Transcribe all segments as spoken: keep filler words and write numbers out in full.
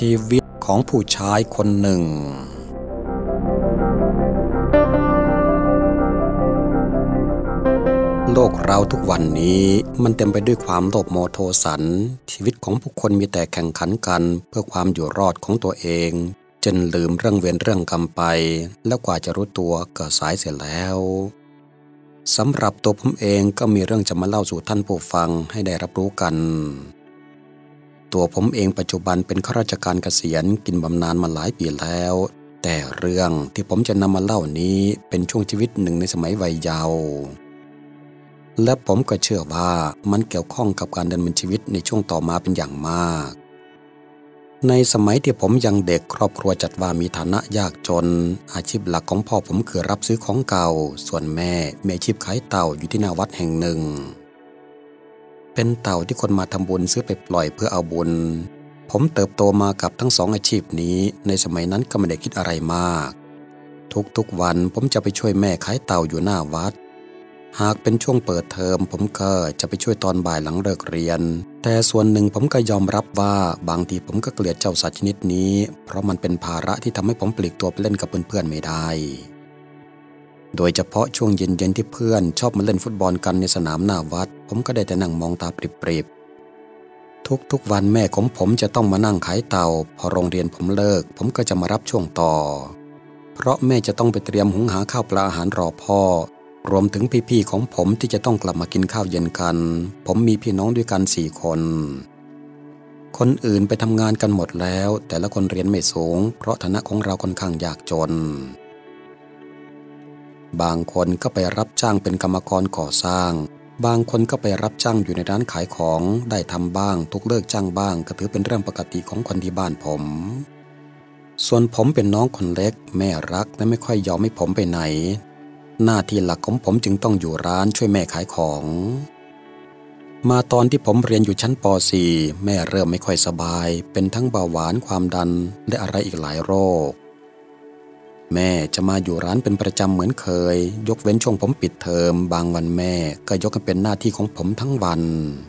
ชีวิตของผู้ชายคนหนึ่งโลกเราทุกวันนี้มันเต็มไปด้วยความโลภโมโทสันชีวิตของผู้คนมีแต่แข่งขันกันเพื่อความอยู่รอดของตัวเองจนลืมเรื่องเวรเรื่องกรรมไปแล้วกว่าจะรู้ตัวก็สายเสียแล้วสำหรับตัวผมเองก็มีเรื่องจะมาเล่าสู่ท่านผู้ฟังให้ได้รับรู้กันตัวผมเองปัจจุบันเป็นข้าราชการเกษียณกินบำนาญมาหลายปีแล้วแต่เรื่องที่ผมจะนำมาเล่านี้เป็นช่วงชีวิตหนึ่งในสมัยวัยเยาว์และผมก็เชื่อว่ามันเกี่ยวข้องกับการดำเนินชีวิตในช่วงต่อมาเป็นอย่างมากในสมัยที่ผมยังเด็กครอบครัวจัดว่ามีฐานะยากจนอาชีพหลักของพ่อผมคือรับซื้อของเก่าส่วนแม่มีอาชีพขายเต่าอยู่ที่หน้าวัดแห่งหนึ่งเป็นเต่าที่คนมาทำบุญซื้อไปปล่อยเพื่อเอาบุญผมเติบโตมากับทั้งสองอาชีพนี้ในสมัยนั้นก็ไม่ได้คิดอะไรมากทุกๆวันผมจะไปช่วยแม่ขายเต่าอยู่หน้าวัดหากเป็นช่วงเปิดเทอมผมก็จะไปช่วยตอนบ่ายหลังเลิกเรียนแต่ส่วนหนึ่งผมก็ยอมรับว่าบางทีผมก็เกลียดเจ้าสัตว์ชนิดนี้เพราะมันเป็นภาระที่ทำให้ผมปลีกตัวไปเล่นกับเพื่อนๆไม่ได้โดยเฉพาะช่วงเย็นๆที่เพื่อนชอบมาเล่นฟุตบอลกันในสนามหน้าวัดผมก็ได้แต่นั่งมองตาปริบๆทุกๆวันแม่ของผมจะต้องมานั่งขายเต่าพอโรงเรียนผมเลิกผมก็จะมารับช่วงต่อเพราะแม่จะต้องไปเตรียมหุงหาข้าวปลาอาหารรอพ่อรวมถึงพี่ๆของผมที่จะต้องกลับมากินข้าวเย็นกันผมมีพี่น้องด้วยกันสี่คนคนอื่นไปทำงานกันหมดแล้วแต่ละคนเรียนไม่สูงเพราะฐานะของเราค่อนข้างยากจนบางคนก็ไปรับจ้างเป็นกรรมกรก่อสร้างบางคนก็ไปรับจ้างอยู่ในร้านขายของได้ทำบ้างทุกเลิกจ้างบ้างก็ถือเป็นเรื่องปกติของคนที่บ้านผมส่วนผมเป็นน้องคนเล็กแม่รักและไม่ค่อยยอมให้ผมไปไหนหน้าที่หลักของผมจึงต้องอยู่ร้านช่วยแม่ขายของมาตอนที่ผมเรียนอยู่ชั้นป .สี่ แม่เริ่มไม่ค่อยสบายเป็นทั้งเบาหวานความดันและอะไรอีกหลายโรคแม่จะมาอยู่ร้านเป็นประจำเหมือนเคยยกเว้นช่วงผมปิดเทอมบางวันแม่ก็ยกให้เป็นหน้าที่ของผมทั้งวัน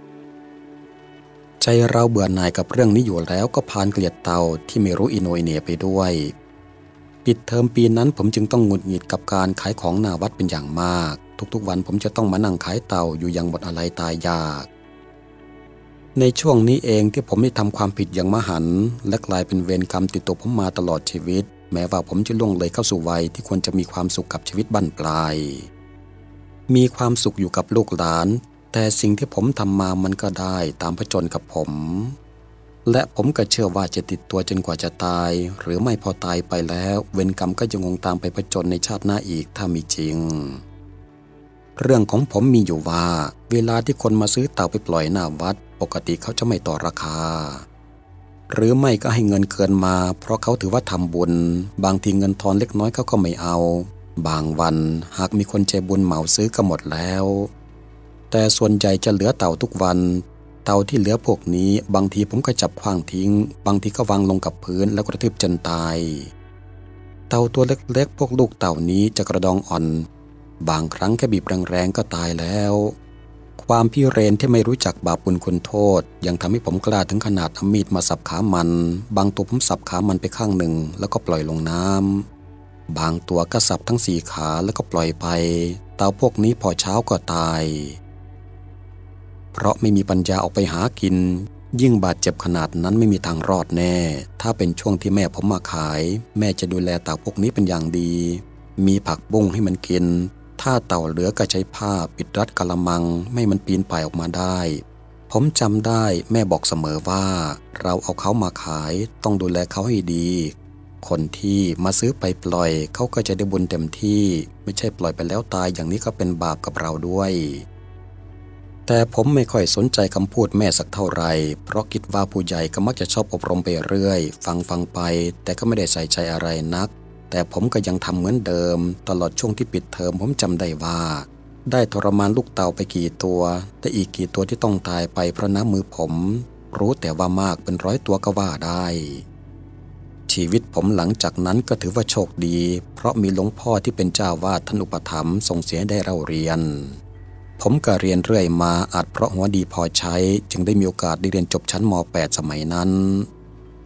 ใจเราเบื่อหน่ายกับเรื่องนี้อยู่แล้วก็พานเกลียดเต่าที่ไม่รู้อิโนอิเหน่ไปด้วยปิดเทอมปีนั้นผมจึงต้องหงุดหงิดกับการขายของหน้าวัดเป็นอย่างมากทุกๆวันผมจะต้องมานั่งขายเต่าอยู่อย่างหมดอะไรตายยากในช่วงนี้เองที่ผมได้ทำความผิดอย่างมหันต์และกลายเป็นเวรกรรมติดตัวผมมาตลอดชีวิตแม้ว่าผมจะล่วงเลยเข้าสู่วัยที่ควรจะมีความสุขกับชีวิตบั้นปลายมีความสุขอยู่กับลูกหลานแต่สิ่งที่ผมทำมามันก็ได้ตามผจญกับผมและผมก็เชื่อว่าจะติดตัวจนกว่าจะตายหรือไม่พอตายไปแล้วเวรกรรมก็จะงงตามไปผจญในชาติหน้าอีกถ้ามีจริงเรื่องของผมมีอยู่ว่าเวลาที่คนมาซื้อเต่าไปปล่อยหน้าวัดปกติเขาจะไม่ต่อราคาหรือไม่ก็ให้เงินเกินมาเพราะเขาถือว่าทำบุญบางทีเงินทอนเล็กน้อยเขาก็ไม่เอาบางวันหากมีคนใจบุญเหมาซื้อก็หมดแล้วแต่ส่วนใหญ่จะเหลือเต่าทุกวันเต่าที่เหลือพวกนี้บางทีผมก็จับขว้างทิ้งบางทีก็วางลงกับพื้นแล้วกระทืบจนตายเต่าตัวเล็กๆพวกลูกเต่านี้จะกระดองอ่อนบางครั้งแค่บีบแรงๆก็ตายแล้วความพิเรนที่ไม่รู้จักบาปบุญคุณโทษยังทำให้ผมกล้าถึงขนาดเอามีดมาสับขามันบางตัวผมสับขามันไปข้างหนึ่งแล้วก็ปล่อยลงน้ำบางตัวก็สับทั้งสี่ขาแล้วก็ปล่อยไปเต่าพวกนี้พอเช้าก็ตายเพราะไม่มีปัญญาออกไปหากินยิ่งบาดเจ็บขนาดนั้นไม่มีทางรอดแน่ถ้าเป็นช่วงที่แม่ผมมาขายแม่จะดูแลเต่าพวกนี้เป็นอย่างดีมีผักบุ้งให้มันกินถ้าเต่าเหลือก็ใช้ผ้าปิดรัดกะละมังไม่มันปีนป่ายออกมาได้ผมจำได้แม่บอกเสมอว่าเราเอาเขามาขายต้องดูแลเขาให้ดีคนที่มาซื้อไปปล่อยเขาก็จะได้บุญเต็มที่ไม่ใช่ปล่อยไปแล้วตายอย่างนี้ก็เป็นบาปกับเราด้วยแต่ผมไม่ค่อยสนใจคำพูดแม่สักเท่าไหร่เพราะคิดว่าผู้ใหญ่ก็มักจะชอบอบรมไปเรื่อยฟังฟังไปแต่ก็ไม่ได้ใส่ใจอะไรนักแต่ผมก็ยังทำเหมือนเดิมตลอดช่วงที่ปิดเทอมผมจำได้ว่าได้ทรมานลูกเต่าไปกี่ตัวแต่อีกกี่ตัวที่ต้องตายไปเพราะน้ำมือผมรู้แต่ว่ามากเป็นร้อยตัวก็ว่าได้ชีวิตผมหลังจากนั้นก็ถือว่าโชคดีเพราะมีหลวงพ่อที่เป็นเจ้าวาดท่านอุปถัมภ์ส่งเสียได้เราเรียนผมก็เรียนเรื่อยมาอาจเพราะหัวดีพอใช้จึงได้มีโอกาสได้เรียนจบชั้นม .แปด สมัยนั้น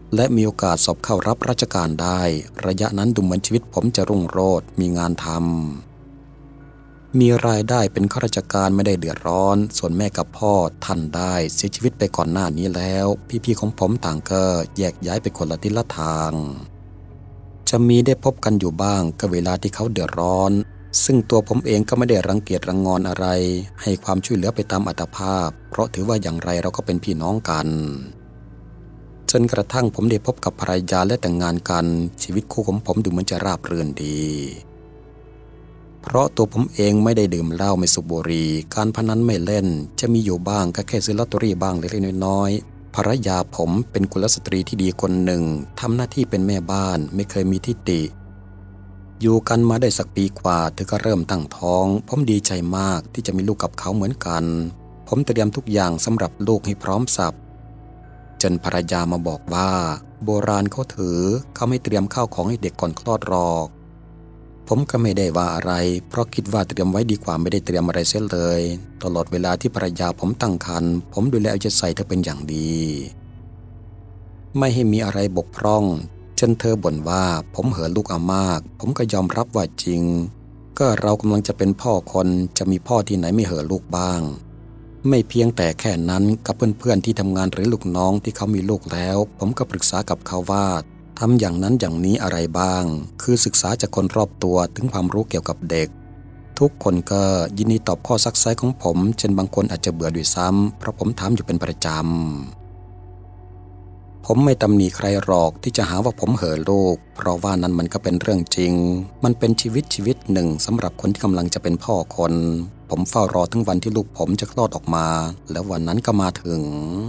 และมีโอกาสสอบเข้ารับราชการได้ระยะนั้นดูเหมือนชีวิตผมจะรุ่งโรจน์มีงานทำมีรายได้เป็นข้าราชการไม่ได้เดือดร้อนส่วนแม่กับพ่อท่านได้เสียชีวิตไปก่อนหน้านี้แล้วพี่ๆของผมต่างก็แยกย้ายไปคนละทิศละทางจะมีได้พบกันอยู่บ้างก็เวลาที่เขาเดือดร้อนซึ่งตัวผมเองก็ไม่ได้รังเกียจรังงอนอะไรให้ความช่วยเหลือไปตามอัตภาพเพราะถือว่าอย่างไรเราก็เป็นพี่น้องกันจนกระทั่งผมได้พบกับภรรยาและแต่งงานกันชีวิตคู่ของผมดูเหมือนจะราบรื่นดีเพราะตัวผมเองไม่ได้ดื่มเหล้าไม่สูบบุหรี่การพนันไม่เล่นจะมีอยู่บ้างก็แค่ซื้อลอตเตอรี่บ้างเล็กๆน้อยๆภรรยาผมเป็นกุลสตรีที่ดีคนหนึ่งทำหน้าที่เป็นแม่บ้านไม่เคยมีทิฐิอยู่กันมาได้สักปีกว่าเธอก็เริ่มตั้งท้องผมดีใจมากที่จะมีลูกกับเขาเหมือนกันผมเตรียมทุกอย่างสำหรับลูกให้พร้อมสับจนภรรยามาบอกว่าโบราณเขาถือเขาไม่เตรียมข้าวของให้เด็กก่อนคลอดหรอกผมก็ไม่ได้ว่าอะไรเพราะคิดว่าเตรียมไว้ดีกว่าไม่ได้เตรียมอะไรเสียเลยตลอดเวลาที่ภรรยาผมตั้งครรภ์ผมดูแลเอาใจใส่เธอเป็นอย่างดีไม่ให้มีอะไรบกพร่องจนเธอบ่นว่าผมเห่อลูกเอามากผมก็ยอมรับว่าจริงก็เรากำลังจะเป็นพ่อคนจะมีพ่อที่ไหนไม่เห่อลูกบ้างไม่เพียงแต่แค่นั้นกับเพื่อนๆที่ทำงานหรือลูกน้องที่เขามีลูกแล้วผมก็ปรึกษากับเขาว่าทำอย่างนั้นอย่างนี้อะไรบ้างคือศึกษาจากคนรอบตัวถึงความรู้เกี่ยวกับเด็กทุกคนก็ยินดีตอบข้อซักไซ้ของผมเช่นบางคนอาจจะเบื่อด้วยซ้ำเพราะผมถามอยู่เป็นประจำผมไม่ตำหนิใครหรอกที่จะหาว่าผมเห่อลูกเพราะว่านั้นมันก็เป็นเรื่องจริงมันเป็นชีวิตชีวิตหนึ่งสำหรับคนที่กำลังจะเป็นพ่อคนผมเฝ้ารอถึงวันที่ลูกผมจะคลอดออกมาแล้ววันนั้นก็มาถึง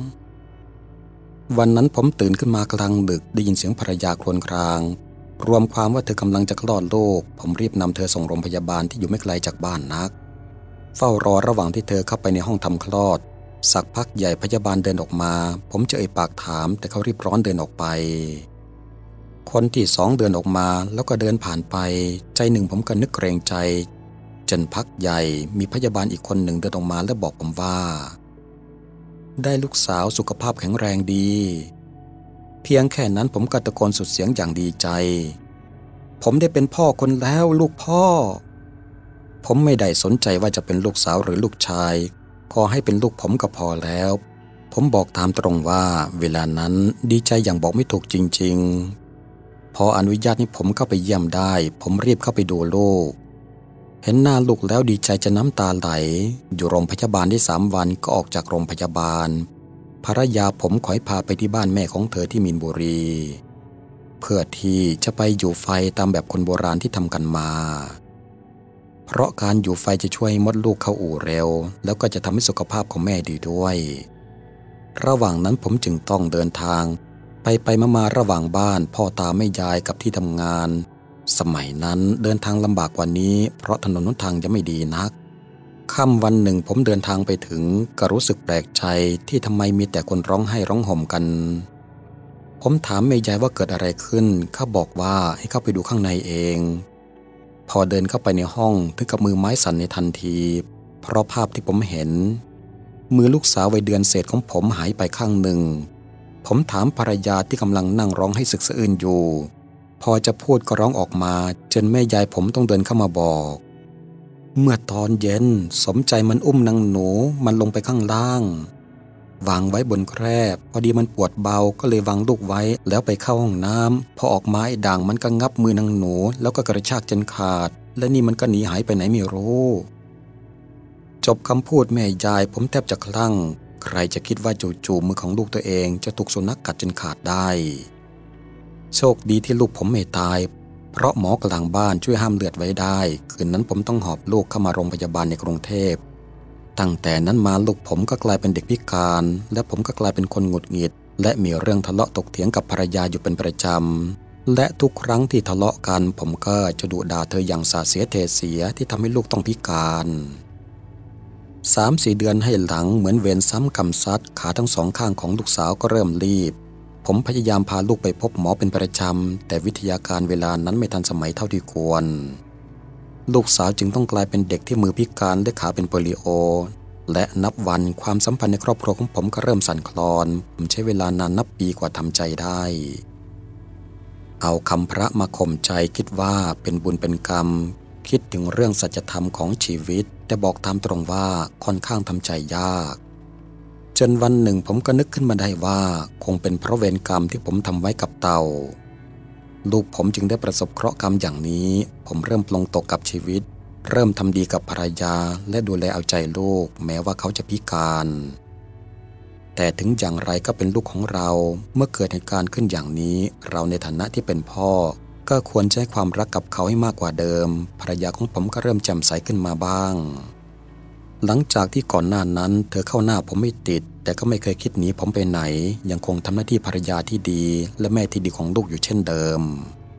วันนั้นผมตื่นขึ้นมากลางดึกได้ยินเสียงภรรยาครวญครางรวมความว่าเธอกำลังจะคลอดลูกผมรีบนำเธอส่งโรงพยาบาลที่อยู่ไม่ไกลจากบ้านนักเฝ้ารอระหว่างที่เธอเข้าไปในห้องทำคลอดสักพักใหญ่พยาบาลเดินออกมาผมจะเอ่ยปากถามแต่เขารีบร้อนเดินออกไปคนที่สองเดินออกมาแล้วก็เดินผ่านไปใจหนึ่งผมก็นึกเกรงใจจนพักใหญ่มีพยาบาลอีกคนหนึ่งเดินออกมาและบอกผมว่าได้ลูกสาวสุขภาพแข็งแรงดีเพียงแค่นั้นผมก็ตะโกนสุดเสียงอย่างดีใจผมได้เป็นพ่อคนแล้วลูกพ่อผมไม่ได้สนใจว่าจะเป็นลูกสาวหรือลูกชายขอให้เป็นลูกผมก็พอแล้วผมบอกตามตรงว่าเวลานั้นดีใจอย่างบอกไม่ถูกจริงๆพออนุญาตให้ผมเข้าไปเยี่ยมได้ผมรีบเข้าไปดูลูกเห็นหน้าลูกแล้วดีใจจะน้ำตาไหลอยู่โรงพยาบาลได้สามวันก็ออกจากโรงพยาบาลภรรยาผมขอให้พาไปที่บ้านแม่ของเธอที่มีนบุรีเพื่อที่จะไปอยู่ไฟตามแบบคนโบราณที่ทำกันมาเพราะการอยู่ไฟจะช่วยมดลูกเข้าอู่เร็วแล้วก็จะทำให้สุขภาพของแม่ดีด้วยระหว่างนั้นผมจึงต้องเดินทางไปไปมามาระหว่างบ้านพ่อตาแม่ยายกับที่ทำงานสมัยนั้นเดินทางลำบากกว่านี้เพราะถนนหนทางยังไม่ดีนักค่ำวันหนึ่งผมเดินทางไปถึงก็รู้สึกแปลกใจที่ทำไมมีแต่คนร้องไห้ร้องห่มกันผมถามแม่ยายว่าเกิดอะไรขึ้นเขาบอกว่าให้เข้าไปดูข้างในเองพอเดินเข้าไปในห้องถึงกับมือไม้สั่นในทันทีเพราะภาพที่ผมเห็นมือลูกสาววัยเดือนเศษของผมหายไปข้างหนึ่งผมถามภรรยาที่กำลังนั่งร้องให้สึกสะอื้นอยู่พอจะพูดก็ร้องออกมาจนแม่ยายผมต้องเดินเข้ามาบอกเมื่อตอนเย็นสมใจมันอุ้มนางหนูมันลงไปข้างล่างวางไว้บนแคร่พอดีมันปวดเบาก็เลยวางลูกไว้แล้วไปเข้าห้องน้ำพอออกมาไอ้ด่างมันก็งับมือนางหนูแล้วก็กระชากจนขาดและนี่มันก็หนีหายไปไหนไม่รู้จบคำพูดแม่ยายผมแทบจะคลั่งใครจะคิดว่าจู่ๆมือของลูกตัวเองจะถูกสุนัขกัดจนขาดได้โชคดีที่ลูกผมไม่ตายเพราะหมอกลางบ้านช่วยห้ามเลือดไว้ได้คืนนั้นผมต้องหอบลูกเข้ามาโรงพยาบาลในกรุงเทพตั้งแต่นั้นมาลูกผมก็กลายเป็นเด็กพิการและผมก็กลายเป็นคนหงุดหงิดและมีเรื่องทะเลาะตกเถียงกับภรรยาอยู่เป็นประจำและทุกครั้งที่ทะเลาะกันผมก็จะดุด่าเธออย่างสาเสียเทเสียที่ทำให้ลูกต้องพิการสามสี่เดือนให้หลังเหมือนเวรซ้ำกรรมซัดขาทั้งสองข้างของลูกสาวก็เริ่มรีบผมพยายามพาลูกไปพบหมอเป็นประจำแต่วิทยาการเวลานั้นไม่ทันสมัยเท่าที่ควรลูกสาวจึงต้องกลายเป็นเด็กที่มือพิการและขาเป็นโปลิโอและนับวันความสัมพันธ์ในครอบครัวของผมก็เริ่มสั่นคลอนผมใช้เวลานานนับปีกว่าทำใจได้เอาคำพระมาข่มใจคิดว่าเป็นบุญเป็นกรรมคิดถึงเรื่องสัจธรรมของชีวิตแต่บอกตามตรงว่าค่อนข้างทำใจยากจนวันหนึ่งผมก็นึกขึ้นมาได้ว่าคงเป็นเพราะเวรกรรมที่ผมทำไว้กับเต่าลูกผมจึงได้ประสบเคราะห์กรรมอย่างนี้ผมเริ่มปลงตกกับชีวิตเริ่มทำดีกับภรรยาและดูแลเอาใจลูกแม้ว่าเขาจะพิการแต่ถึงอย่างไรก็เป็นลูกของเราเมื่อเกิดเหตุการณ์ขึ้นอย่างนี้เราในฐานะที่เป็นพ่อก็ควรใช้ความรักกับเขาให้มากกว่าเดิมภรรยาของผมก็เริ่มแจ่มใสขึ้นมาบ้างหลังจากที่ก่อนหน้านั้นเธอเข้าหน้าผมไม่ติดแต่ก็ไม่เคยคิดหนีผมไปไหนยังคงทำหน้าที่ภรรยาที่ดีและแม่ที่ดีของลูกอยู่เช่นเดิม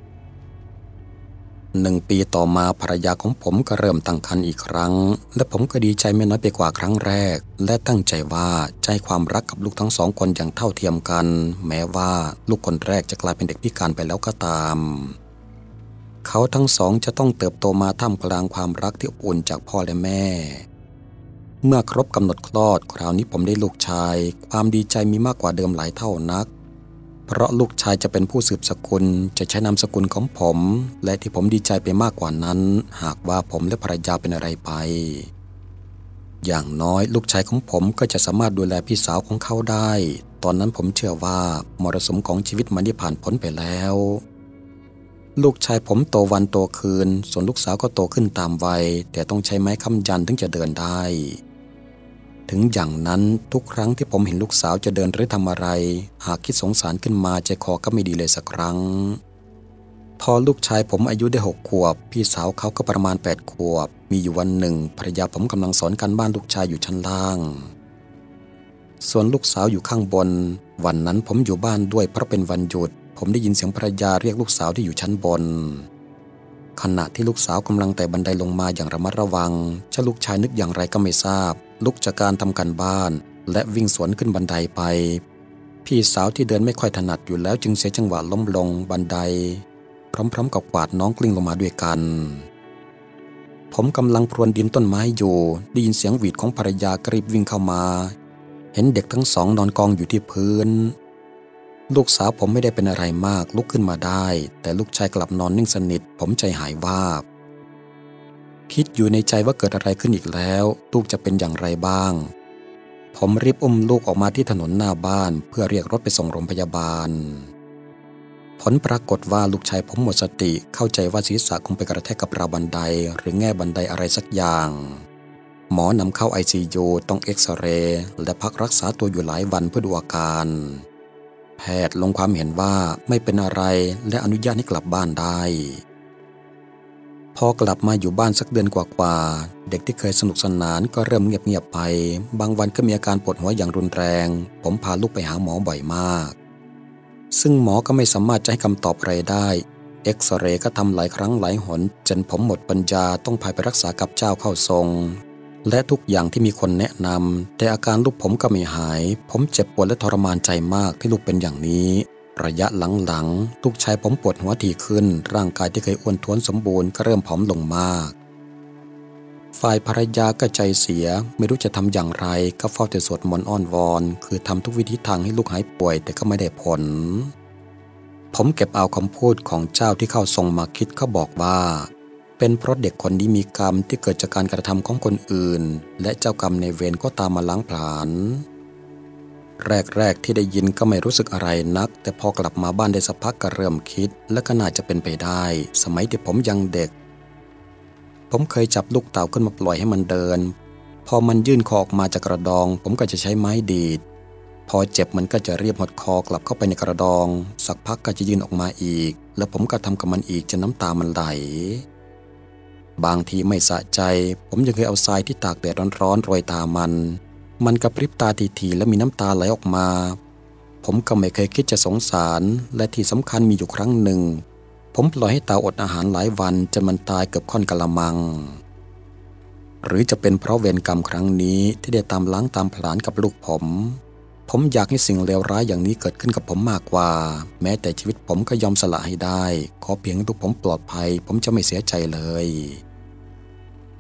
หนึ่งปีต่อมาภรรยาของผมก็เริ่มตั้งครรภ์อีกครั้งและผมก็ดีใจไม่น้อยไปกว่าครั้งแรกและตั้งใจว่าจะให้ความรักกับลูกทั้งสองคนอย่างเท่าเทียมกันแม้ว่าลูกคนแรกจะกลายเป็นเด็กพิการไปแล้วก็ตามเขาทั้งสองจะต้องเติบโตมาท่ามกลางความรักที่อบอุ่นจากพ่อและแม่เมื่อครบกำหนดคลอดคราวนี้ผมได้ลูกชายความดีใจมีมากกว่าเดิมหลายเท่านักเพราะลูกชายจะเป็นผู้สืบสกุลจะใช้นามสกุลของผมและที่ผมดีใจไปมากกว่านั้นหากว่าผมและภรรยาเป็นอะไรไปอย่างน้อยลูกชายของผมก็จะสามารถดูแลพี่สาวของเขาได้ตอนนั้นผมเชื่อว่ามรสุมของชีวิตมันได้ผ่านพ้นไปแล้วลูกชายผมโตวันโตคืนส่วนลูกสาวก็โตขึ้นตามวัยแต่ต้องใช้ไม้ค้ำยันถึงจะเดินได้ถึงอย่างนั้นทุกครั้งที่ผมเห็นลูกสาวจะเดินหรือทำอะไรหากคิดสงสารขึ้นมาใจคอก็ไม่ดีเลยสักครั้งพอลูกชายผมอายุได้หกขวบพี่สาวเขาก็ประมาณแปดขวบมีอยู่วันหนึ่งภรรยาผมกำลังสอนการบ้านลูกชายอยู่ชั้นล่างส่วนลูกสาวอยู่ข้างบนวันนั้นผมอยู่บ้านด้วยเพราะเป็นวันหยุดผมได้ยินเสียงภรรยาเรียกลูกสาวที่อยู่ชั้นบนขณะที่ลูกสาวกำลังไต่บันไดลงมาอย่างระมัดระวังเจ้าลูกชายนึกอย่างไรก็ไม่ทราบลุกจากการทำการบ้านและวิ่งสวนขึ้นบันไดไปพี่สาวที่เดินไม่ค่อยถนัดอยู่แล้วจึงเสียจังหวะล้มลงบันไดพร้อมๆกับกวาดน้องกลิ้งลงมาด้วยกันผมกำลังพรวนดินต้นไม้อยู่ได้ยินเสียงหวีดของภรรยากรีบวิ่งเข้ามาเห็นเด็กทั้งสองนอนกองอยู่ที่พื้นลูกสาวผมไม่ได้เป็นอะไรมากลุกขึ้นมาได้แต่ลูกชายกลับนอนนิ่งสนิทผมใจหายวาบคิดอยู่ในใจว่าเกิดอะไรขึ้นอีกแล้วลูกจะเป็นอย่างไรบ้างผมรีบอุ้มลูกออกมาที่ถนนหน้าบ้านเพื่อเรียกรถไปส่งโรงพยาบาลผลปรากฏว่าลูกชายผมหมดสติเข้าใจว่าศีรษะคงไปกระแทกกับราวบันไดหรือแง่บันไดอะไรสักอย่างหมอนำเข้า ไอ ซี ยู ต้องเอ็กซเรย์และพักรักษาตัวอยู่หลายวันเพื่อดูอาการแพทย์ลงความเห็นว่าไม่เป็นอะไรและอนุญาตให้กลับบ้านได้พอกลับมาอยู่บ้านสักเดือนกว่าๆเด็กที่เคยสนุกสนานก็เริ่มเงียบๆไปบางวันก็มีอาการปวดหัวอย่างรุนแรงผมพาลูกไปหาหมอบ่อยมากซึ่งหมอก็ไม่สามารถจะให้คำตอบอะไรได้เอ็กซเรย์ก็ทำหลายครั้งหลายหนจนผมหมดปัญญาต้องพาไปรักษากับเจ้าเข้าทรงและทุกอย่างที่มีคนแนะนำแต่อาการลูกผมก็ไม่หายผมเจ็บปวดและทรมานใจมากที่ลูกเป็นอย่างนี้ระยะหลังๆลูกชายผมปวดหัวถี่ขึ้นร่างกายที่เคยอ้วนท้วนสมบูรณ์ก็เริ่มผอมลงมากฝ่ายภรรยาก็ใจเสียไม่รู้จะทำอย่างไรก็เฝ้าแต่สวดมนต์อ้อนวอนคือทำทุกวิธีทางให้ลูกหายป่วยแต่ก็ไม่ได้ผลผมเก็บเอาคำพูดของเจ้าที่เข้าทรงมาคิดเขาบอกว่าเป็นเพราะเด็กคนนี้มีกรรมที่เกิดจากการกระทำของคนอื่นและเจ้ากรรมในเวรก็ตามมาล้างผลาญแรกๆที่ได้ยินก็ไม่รู้สึกอะไรนักแต่พอกลับมาบ้านได้สักพักก็เริ่มคิดและก็น่าจะเป็นไปได้สมัยที่ผมยังเด็กผมเคยจับลูกเต่าขึ้นมาปล่อยให้มันเดินพอมันยื่นคอออกมาจากกระดองผมก็จะใช้ไม้ดีดพอเจ็บมันก็จะเรียบหดคอกลับเข้าไปในกระดองสักพักก็จะยื่นออกมาอีกแล้วผมก็ทำกับมันอีกจนน้ำตามันไหลบางทีไม่สะใจผมยังเคยเอาทรายที่ตากแดดร้อนๆโรยตามันมันกระพริบตาทีๆและมีน้ำตาไหลออกมาผมก็ไม่เคยคิดจะสงสารและที่สำคัญมีอยู่ครั้งหนึ่งผมปล่อยให้เต่าอดอาหารหลายวันจนมันตายเกือบค่อนกะละมังหรือจะเป็นเพราะเวรกรรมครั้งนี้ที่ได้ตามล้างตามผลาญกับลูกผมผมอยากให้สิ่งเลวร้ายอย่างนี้เกิดขึ้นกับผมมากกว่าแม้แต่ชีวิตผมก็ยอมสละให้ได้ขอเพียงให้ลูกผมปลอดภัยผมจะไม่เสียใจเลย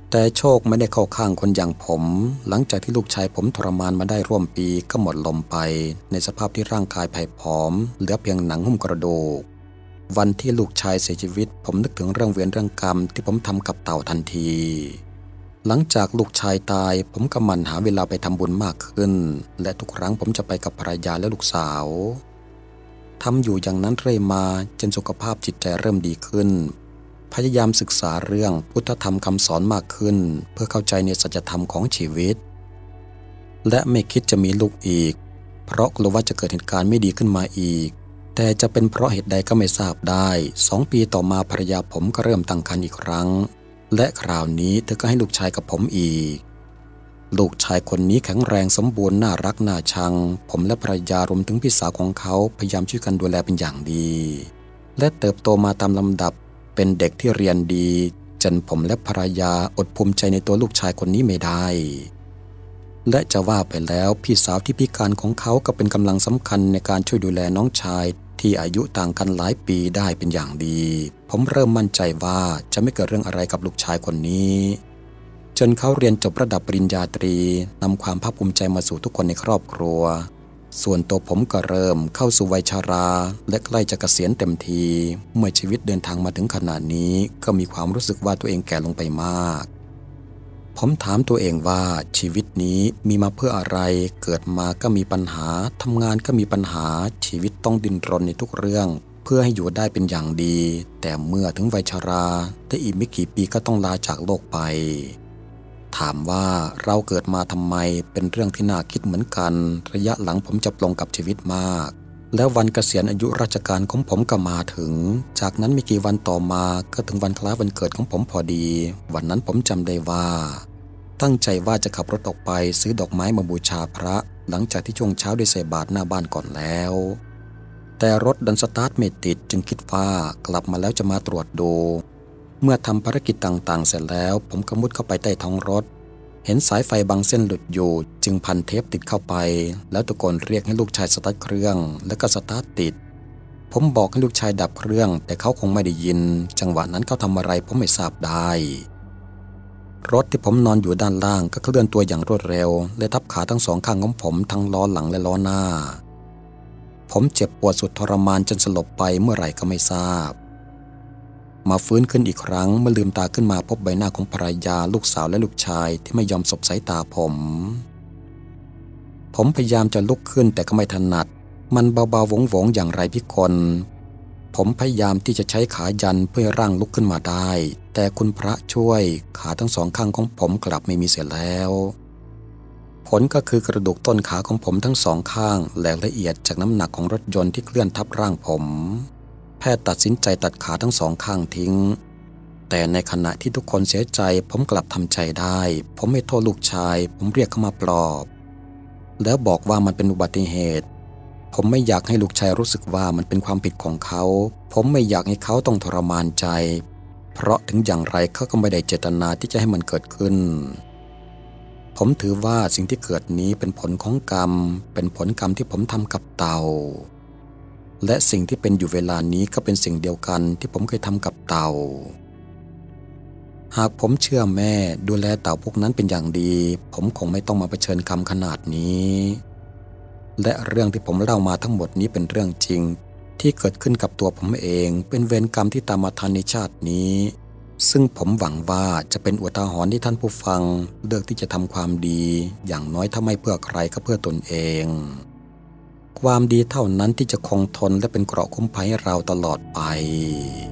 แต่โชคไม่ได้เข้าข้างคนอย่างผมหลังจากที่ลูกชายผมทรมานมาได้ร่วมปีก็หมดลมไปในสภาพที่ร่างกายแผ่ผอมเหลือเพียงหนังหุ้มกระดูกวันที่ลูกชายเสียชีวิตผมนึกถึงเรื่องเวรเรื่องกรรมที่ผมทำกับเต่าทันทีหลังจากลูกชายตายผมก็หมั่นหาเวลาไปทำบุญมากขึ้นและทุกครั้งผมจะไปกับภรรยาและลูกสาวทำอยู่อย่างนั้นเรื่อยมาจนสุขภาพจิตใจเริ่มดีขึ้นพยายามศึกษาเรื่องพุทธธรรมคำสอนมากขึ้นเพื่อเข้าใจในสัจธรรมของชีวิตและไม่คิดจะมีลูกอีกเพราะกลัวว่าจะเกิดเหตุการณ์ไม่ดีขึ้นมาอีกแต่จะเป็นเพราะเหตุใดก็ไม่ทราบได้สองปีต่อมาภรรยาผมก็เริ่มตั้งครรภ์อีกครั้งและคราวนี้เธอก็ให้ลูกชายกับผมอีกลูกชายคนนี้แข็งแรงสมบูรณ์น่ารักน่าชังผมและภรรยารวมถึงพี่สาวของเขาพยายามช่วยกันดูแลเป็นอย่างดีและเติบโตมาตามลำดับเป็นเด็กที่เรียนดีจนผมและภรรยาอดภูมิใจในตัวลูกชายคนนี้ไม่ได้และจะว่าไปแล้วพี่สาวที่พิการของเขาก็เป็นกำลังสำคัญในการช่วยดูแลน้องชายที่อายุต่างกันหลายปีได้เป็นอย่างดีผมเริ่มมั่นใจว่าจะไม่เกิดเรื่องอะไรกับลูกชายคนนี้จนเขาเรียนจบระดับปริญญาตรีนำความภาคภูมิใจมาสู่ทุกคนในครอบครัวส่วนตัวผมก็เริ่มเข้าสู่วัยชราและใกล้จะเกษียณเต็มทีเมื่อชีวิตเดินทางมาถึงขนาดนี้ก็มีความรู้สึกว่าตัวเองแก่ลงไปมากผมถามตัวเองว่าชีวิตนี้มีมาเพื่ออะไรเกิดมาก็มีปัญหาทำงานก็มีปัญหาชีวิตต้องดิ้นรนในทุกเรื่องเพื่อให้อยู่ได้เป็นอย่างดีแต่เมื่อถึงวัยชราได้อีกไม่กี่ปีก็ต้องลาจากโลกไปถามว่าเราเกิดมาทำไมเป็นเรื่องที่น่าคิดเหมือนกันระยะหลังผมจะปลงกับชีวิตมากแล้ววันเกษียณอายุราชการของผมก็มาถึงจากนั้นไม่กี่วันต่อมาก็ถึงวันคล้ายวันเกิดของผมพอดีวันนั้นผมจำได้ว่าตั้งใจว่าจะขับรถออกไปซื้อดอกไม้มาบูชาพระหลังจากที่ช่วงเช้าได้ใส่บาตรหน้าบ้านก่อนแล้วแต่รถดันสตาร์ทไม่ติดจึงคิดว่ากลับมาแล้วจะมาตรวจดูเมื่อทำภารกิจต่างๆเสร็จแล้วผมก็มุดเข้าไปใต้ท้องรถเห็นสายไฟบางเส้นหลุดอยู่จึงพันเทปติดเข้าไปแล้วตะโกนเรียกให้ลูกชายสตาร์ทเครื่องแล้วก็สตาร์ทติดผมบอกให้ลูกชายดับเครื่องแต่เขาคงไม่ได้ยินจังหวะนั้นเขาทำอะไรผมไม่ทราบได้รถที่ผมนอนอยู่ด้านล่างก็เคลื่อนตัวอย่างรวดเร็วและทับขาทั้งสองข้างของผมทั้งล้อหลังและล้อหน้าผมเจ็บปวดสุดทรมานจนสลบไปเมื่อไหร่ก็ไม่ทราบมาฟื้นขึ้นอีกครั้งเมื่อลืมตาขึ้นมาพบใบหน้าของภรรยาลูกสาวและลูกชายที่ไม่ยอมสบสายตาผมผมพยายามจะลุกขึ้นแต่ก็ไม่ถนัดมันเบาๆวงๆอย่างไรพิกลผมพยายามที่จะใช้ขายันเพื่อร่างลุกขึ้นมาได้แต่คุณพระช่วยขาทั้งสองข้างของผมกลับไม่มีเสียแล้วผลก็คือกระดูกต้นขาของผมทั้งสองข้างแหลกละเอียดจากน้ำหนักของรถยนต์ที่เคลื่อนทับร่างผมแพทย์ตัดสินใจตัดขาทั้งสองข้างทิ้งแต่ในขณะที่ทุกคนเสียใจผมกลับทำใจได้ผมไม่โทษลูกชายผมเรียกเขามาปลอบแล้วบอกว่ามันเป็นอุบัติเหตุผมไม่อยากให้ลูกชายรู้สึกว่ามันเป็นความผิดของเขาผมไม่อยากให้เขาต้องทรมานใจเพราะถึงอย่างไรเขาก็ไม่ได้เจตนาที่จะให้มันเกิดขึ้นผมถือว่าสิ่งที่เกิดนี้เป็นผลของกรรมเป็นผลกรรมที่ผมทำกับเต่าและสิ่งที่เป็นอยู่เวลานี้ก็เป็นสิ่งเดียวกันที่ผมเคยทำกับเต่าหากผมเชื่อแม่ดูแลเต่าพวกนั้นเป็นอย่างดีผมคงไม่ต้องมาเผชิญกรรมขนาดนี้และเรื่องที่ผมเล่ามาทั้งหมดนี้เป็นเรื่องจริงที่เกิดขึ้นกับตัวผมเองเป็นเวรกรรมที่ตามมาทันในชาตินี้ซึ่งผมหวังว่าจะเป็นอุทาหรณ์ที่ท่านผู้ฟังเลือกที่จะทำความดีอย่างน้อยถ้าไม่เพื่อใครก็เพื่อตนเองความดีเท่านั้นที่จะคงทนและเป็นเกราะคุ้มภัยให้เราตลอดไป